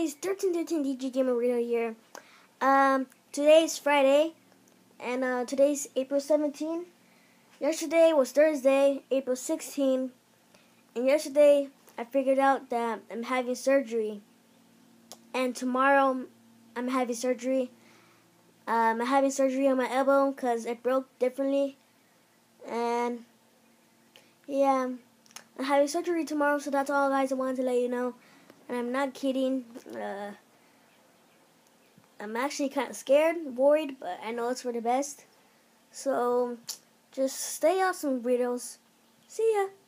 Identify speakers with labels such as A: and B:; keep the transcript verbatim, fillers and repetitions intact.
A: guys, thirteen thirteen D J Gamer Radio here. Um, today's Friday, and uh, today's April seventeenth. Yesterday was Thursday, April sixteenth, and yesterday I figured out that I'm having surgery, and tomorrow I'm having surgery. Um, I'm having surgery on my elbow because it broke differently, and yeah, I'm having surgery tomorrow. So that's all, guys. I wanted to let you know. And I'm not kidding. Uh, I'm actually kind of scared, worried, but I know it's for the best. So, just stay awesome, burritos. See ya.